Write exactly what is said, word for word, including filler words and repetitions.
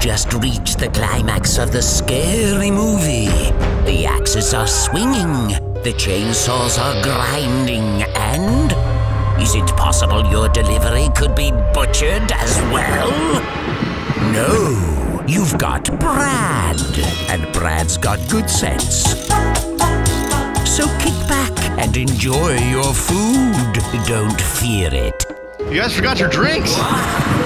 just reached the climax of the scary movie. The axes are swinging, the chainsaws are grinding, and... is it possible your delivery could be butchered as well? No, you've got Brad, and Brad's got good sense. So kick back and enjoy your food. Don't fear it. You guys forgot your drinks.